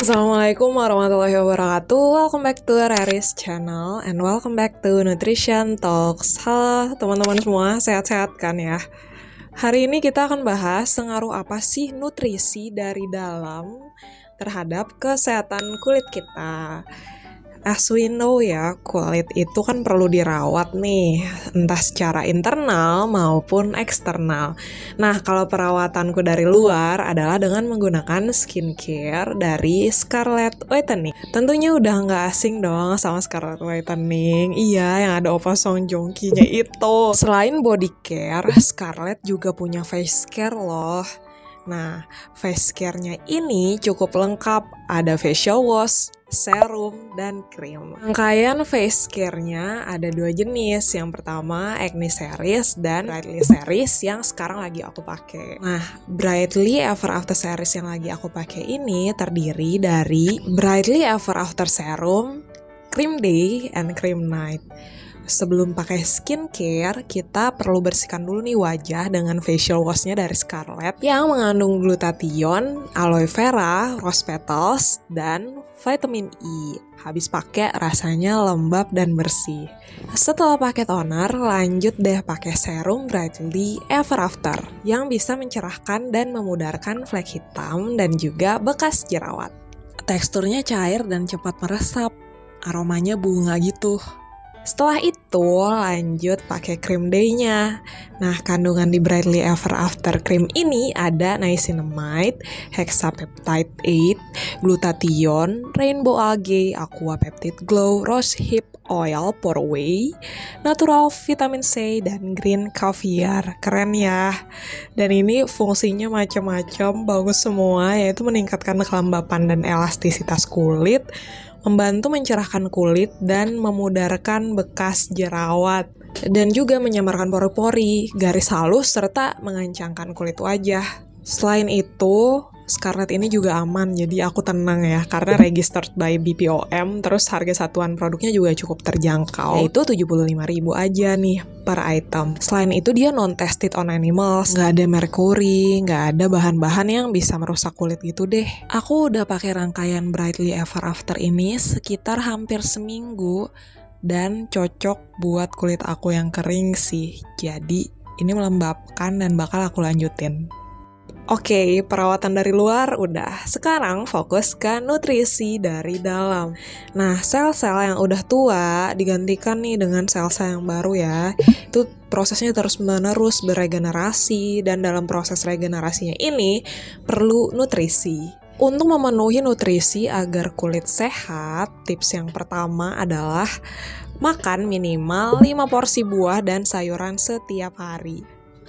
Assalamualaikum warahmatullahi wabarakatuh. Welcome back to Raris channel and welcome back to Nutrition Talks. Halo teman-teman semua, sehat-sehat kan ya? Hari ini kita akan bahas pengaruh apa sih nutrisi dari dalam terhadap kesehatan kulit kita. As we know ya, kulit itu kan perlu dirawat nih, entah secara internal maupun eksternal. Nah, kalau perawatanku dari luar adalah dengan menggunakan skincare dari Scarlett Whitening. Tentunya udah nggak asing dong sama Scarlett Whitening. Iya, yang ada Opa Song Joong Ki-nya itu. Selain body care, Scarlett juga punya face care loh. Nah, face care-nya ini cukup lengkap. Ada facial wash, serum, dan krim. Rangkaian face care-nya ada dua jenis. Yang pertama Acne Series dan Brightly Series yang sekarang lagi aku pakai. Nah, Brightly Ever After Series yang lagi aku pakai ini terdiri dari Brightly Ever After Serum, Cream Day, and Cream Night. Sebelum pakai skincare, kita perlu bersihkan dulu nih wajah dengan facial wash-nya dari Scarlett yang mengandung glutathione, aloe vera, rose petals, dan vitamin E. Habis pakai rasanya lembab dan bersih. Setelah pakai toner, lanjut deh pakai serum Brightly Ever After yang bisa mencerahkan dan memudarkan flek hitam dan juga bekas jerawat. Teksturnya cair dan cepat meresap, aromanya bunga gitu. Setelah itu lanjut pakai cream day-nya. Nah, kandungan di Brightly Ever After cream ini ada niacinamide, hexapeptide 8, glutathione, rainbow algae, aqua peptide glow, rose hip oil for whey, natural vitamin C, dan green caviar. Keren ya. Dan ini fungsinya macam-macam, bagus semua, yaitu meningkatkan kelembapan dan elastisitas kulit, membantu mencerahkan kulit dan memudarkan bekas jerawat, dan juga menyamarkan pori-pori, garis halus, serta mengencangkan kulit wajah. Selain itu, Scarlett ini juga aman, jadi aku tenang ya, karena registered by BPOM, terus harga satuan produknya juga cukup terjangkau, yaitu 75.000 aja nih per item. Selain itu dia non-tested on animals, nggak ada merkuri, nggak ada bahan-bahan yang bisa merusak kulit gitu deh. Aku udah pakai rangkaian Brightly Ever After ini sekitar hampir seminggu, dan cocok buat kulit aku yang kering sih. Jadi ini melembabkan dan bakal aku lanjutin. Oke, perawatan dari luar udah. Sekarang fokus ke nutrisi dari dalam. Nah, sel-sel yang udah tua digantikan nih dengan sel-sel yang baru ya. Itu prosesnya terus-menerus beregenerasi, dan dalam proses regenerasinya ini perlu nutrisi. Untuk memenuhi nutrisi agar kulit sehat, tips yang pertama adalah makan minimal 5 porsi buah dan sayuran setiap hari.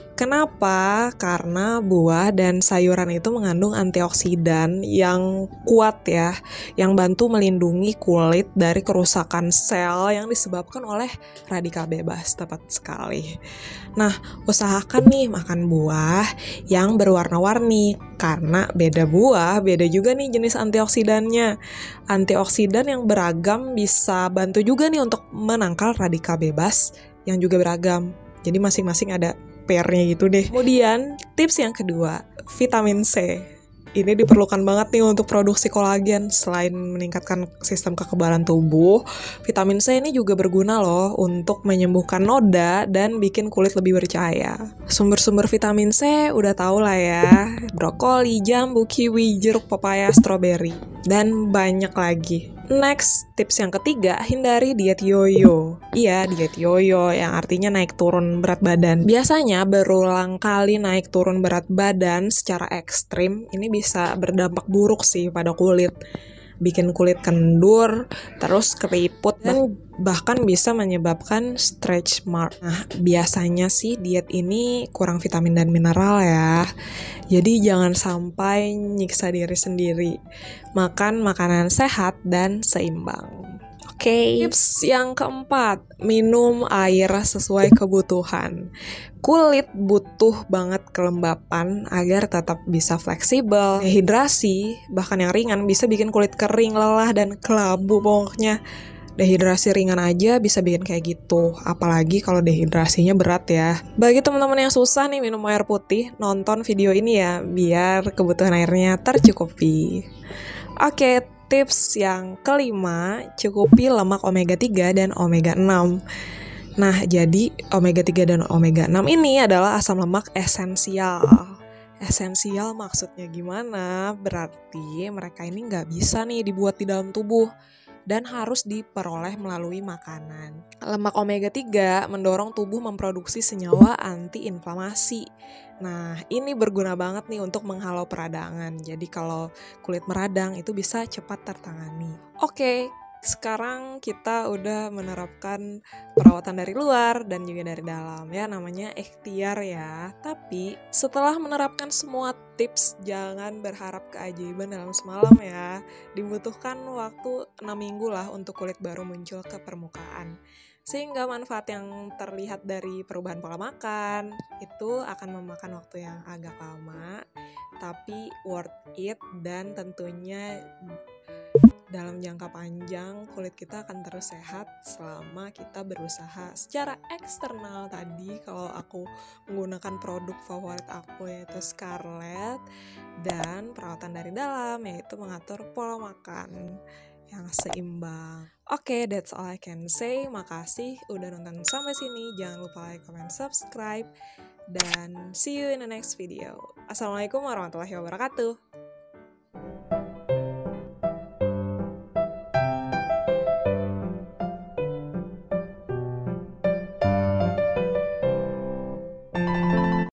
Kenapa? Karena buah dan sayuran itu mengandung antioksidan yang kuat ya, yang bantu melindungi kulit dari kerusakan sel yang disebabkan oleh radikal bebas, tepat sekali. Nah, usahakan nih makan buah yang berwarna-warni, karena beda buah, beda juga nih jenis antioksidannya. Antioksidan yang beragam bisa bantu juga nih untuk menangkal radikal bebas yang juga beragam. Jadi masing-masing ada pairnya gitu deh. Kemudian tips yang kedua, vitamin C. Ini diperlukan banget nih untuk produksi kolagen. Selain meningkatkan sistem kekebalan tubuh, vitamin C ini juga berguna loh untuk menyembuhkan noda dan bikin kulit lebih bercahaya. Sumber-sumber vitamin C udah tau lah ya. Brokoli, jambu, kiwi, jeruk, pepaya, stroberi, dan banyak lagi. Next, tips yang ketiga, hindari diet yoyo. Iya, diet yoyo yang artinya naik turun berat badan. Biasanya berulang kali naik turun berat badan secara ekstrim, ini bisa berdampak buruk sih pada kulit. Bikin kulit kendur, terus keriput, dan bahkan bisa menyebabkan stretch mark. Nah, biasanya sih diet ini kurang vitamin dan mineral ya. Jadi jangan sampai nyiksa diri sendiri. Makan makanan sehat dan seimbang. Oke, tips yang keempat, minum air sesuai kebutuhan. Kulit butuh banget kelembapan agar tetap bisa fleksibel. Dehidrasi, bahkan yang ringan, bisa bikin kulit kering, lelah, dan kelabu pokoknya. Dehidrasi ringan aja bisa bikin kayak gitu, apalagi kalau dehidrasinya berat ya. Bagi teman-teman yang susah nih minum air putih, nonton video ini ya, biar kebutuhan airnya tercukupi. Oke, tips yang kelima, cukupi lemak omega 3 dan omega 6. Nah, jadi omega 3 dan omega 6 ini adalah asam lemak esensial. Esensial maksudnya gimana? Berarti mereka ini nggak bisa nih dibuat di dalam tubuh dan harus diperoleh melalui makanan. Lemak omega 3 mendorong tubuh memproduksi senyawa antiinflamasi. Nah, ini berguna banget nih untuk menghalau peradangan. Jadi kalau kulit meradang itu bisa cepat tertangani. Oke, sekarang kita udah menerapkan perawatan dari luar dan juga dari dalam ya, namanya ikhtiar ya. Tapi setelah menerapkan semua tips, jangan berharap keajaiban dalam semalam ya. Dibutuhkan waktu 6 minggu lah untuk kulit baru muncul ke permukaan. Sehingga manfaat yang terlihat dari perubahan pola makan itu akan memakan waktu yang agak lama, tapi worth it, dan tentunya dalam jangka panjang kulit kita akan terus sehat selama kita berusaha secara eksternal. Tadi kalau aku menggunakan produk favorit aku yaitu Scarlett, dan perawatan dari dalam yaitu mengatur pola makan yang seimbang. Oke, that's all I can say. Makasih udah nonton sampai sini. Jangan lupa like, comment, subscribe, dan see you in the next video. Assalamualaikum warahmatullahi wabarakatuh.